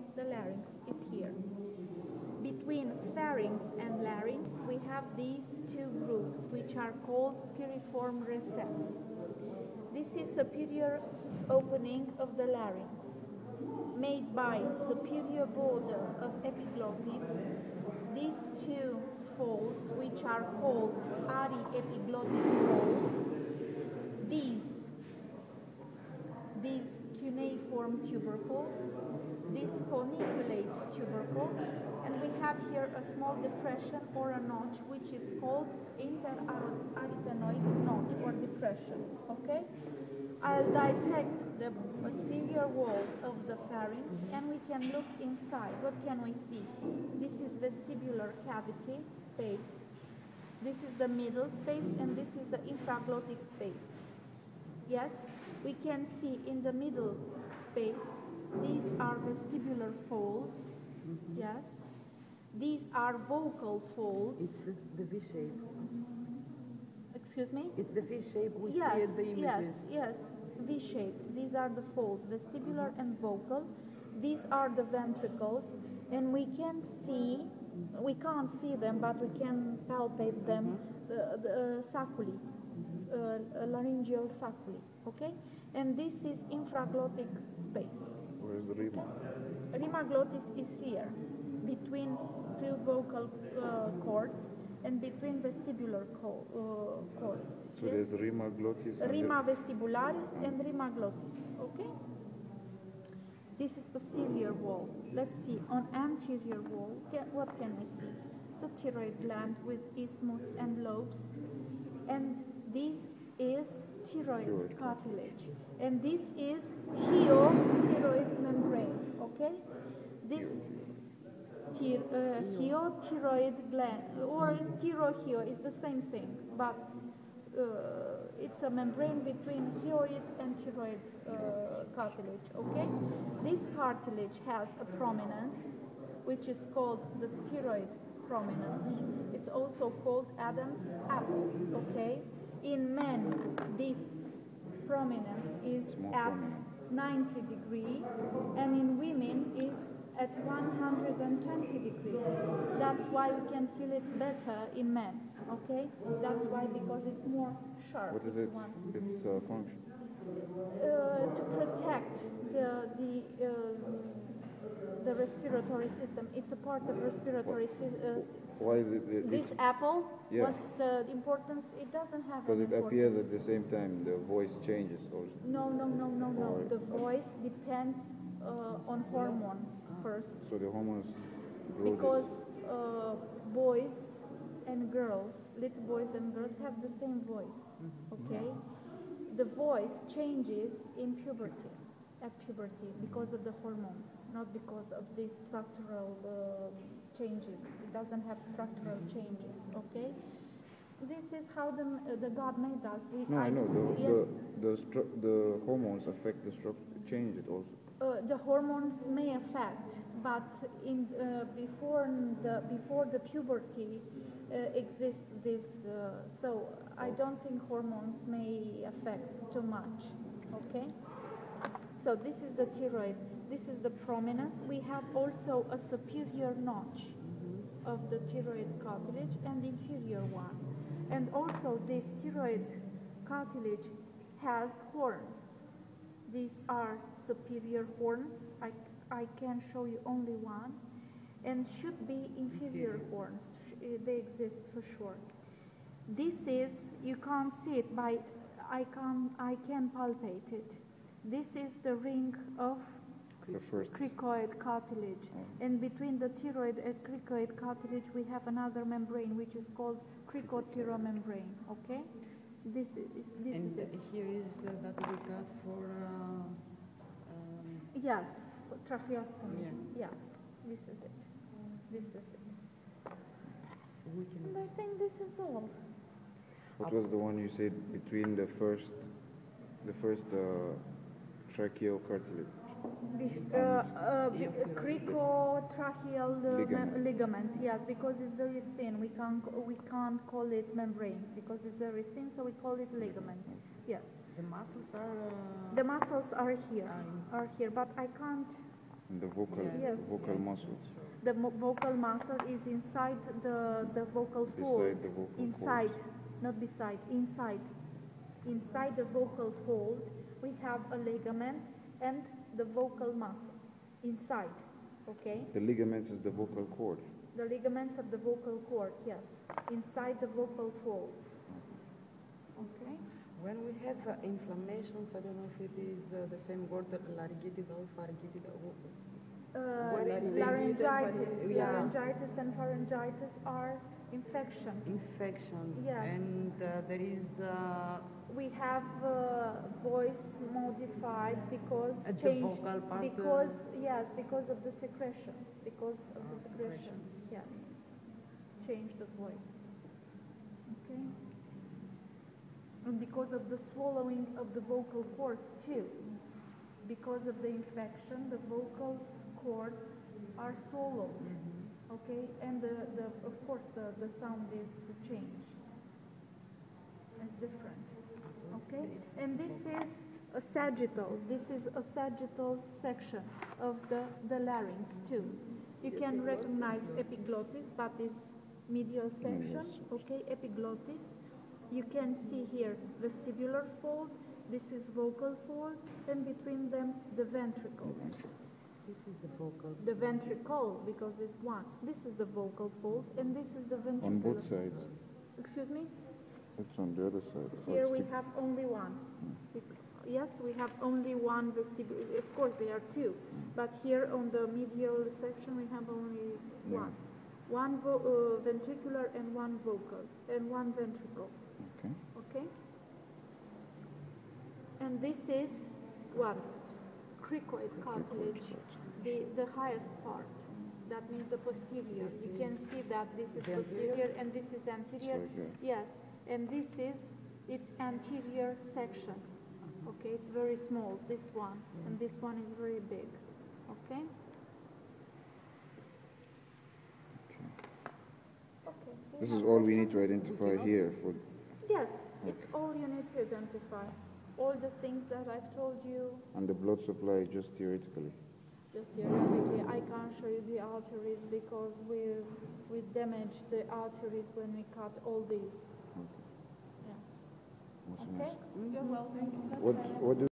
the larynx is here. Between pharynx and larynx, we have these two grooves, which are called piriform recess. This is superior opening of the larynx, made by superior border of epiglottis. These two folds, which are called ariepiglottic folds, these cuneiform tubercles, these coniculate tubercles, and we have here a small depression or a notch, which is called interarytenoid notch or depression. Okay? I'll dissect the posterior wall of the pharynx and we can look inside. What can we see? This is vestibular cavity space. This is the middle space and this is the infraglottic space. Yes, we can see in the middle space, these are vestibular folds. Yes, these are vocal folds. It's the V shape. Excuse me? It's the V shape we see in the images. Yes, V-shaped. These are the folds, vestibular and vocal. These are the ventricles, and we can see, we can't see them, but we can palpate them, the saculi, laryngeal saculi, okay? And this is infraglottic space. Where is the rima? Rima glottis is here, between two vocal cords, and between vestibular cords. So yes? there's rima glottis. Rima vestibularis and rima glottis. Okay? This is posterior wall. Let's see. On anterior wall, what can we see? The thyroid gland with isthmus and lobes. And this is thyroid cartilage. And this is hiothyroid membrane. Okay? This hiothyroid gland or thyrohio is the same thing, but it's a membrane between hyoid and thyroid cartilage. Okay, this cartilage has a prominence which is called the thyroid prominence. It's also called Adam's apple. Okay, in men this prominence is at 90 degrees and in women is at 120 degrees. That's why we can feel it better in men, okay? That's why, because it's more sharp. What is its function? To protect the respiratory system. It's a part of respiratory system. Why is it? This apple, yeah. What's the importance? It doesn't have Because an it importance. appears at the same time, the voice changes also. No. The voice depends on hormones first. So the hormones grow because boys and girls, little boys and girls have the same voice, okay? The voice changes in puberty, at puberty, because of the hormones, not because of these structural changes. It doesn't have structural changes, okay? This is how the God made us. I know. The hormones affect the structure, change it also. The hormones may affect, but in before the puberty exists this. So I don't think hormones may affect too much. Okay. So this is the thyroid. This is the prominence. We have also a superior notch of the thyroid cartilage and inferior one, and also this thyroid cartilage has horns. These are superior horns. I can show you only one, and should be inferior horns. They exist for sure. This is, you can't see it by, I can palpate it. This is the ring of cricoid cartilage, and between the thyroid and cricoid cartilage we have another membrane which is called cricothyromembrane. Okay, this is it. Here is that we got for. Yes, for tracheostomy. Yeah. Yes, this is it. This is it. And I think this is all. What was the one you said between the first tracheal cartilage? Cricotracheal ligament. Yes, because it's very thin. We can't call it membrane because it's very thin, so we call it ligament. Yes. The muscles are. The muscles are here, but I can't And the vocal, Yes. vocal muscles. The vocal muscle is inside the vocal fold. Beside the vocal inside, cords. not beside, inside. Inside the vocal fold, we have a ligament and the vocal muscle. Inside, okay? The ligaments is the vocal cord. The ligaments of the vocal cord, yes. Inside the vocal folds. Okay? When we have inflammations, I don't know if it is the same word, laryngitis or pharyngitis. Laryngitis. Yeah. Laryngitis and pharyngitis are infection. Infection. Yes. And there is We have voice modified because At the changed vocal part, because yes, because of the secretions. Because of the secretions, yes. Change the voice. Okay. And because of the swallowing of the vocal cords too. Because of the infection, the vocal cords are swallowed. Okay, and of course the sound is changed. It's different. Okay, and this is a sagittal. This is a sagittal section of the larynx too. You can recognize epiglottis, but this medial section. Okay, epiglottis. You can see here vestibular fold. This is vocal fold, and between them the ventricles. this is the vocal. The ventricle, because it's one. This is the vocal fold, and this is the ventricle. On both sides. Excuse me? It's on the other side. Here we have only one. Yes, we have only one vestibule. Of course, there are two, but here on the medial section we have only one. One ventricular and one vocal, and one ventricle. Okay. Okay? And this is what? Cricoid cartilage, the highest part. That means the posterior. You can see that this is posterior and this is anterior. Yes, and this is its anterior section. Okay, it's very small, this one, and this one is very big. Okay? Okay. This is all we need to identify here for. Yes, it's all you need to identify. All the things that I've told you. And the blood supply just theoretically. Just theoretically, I can't show you the arteries because we damaged the arteries when we cut all these. Yes. What's Okay? next? You're welcome. What do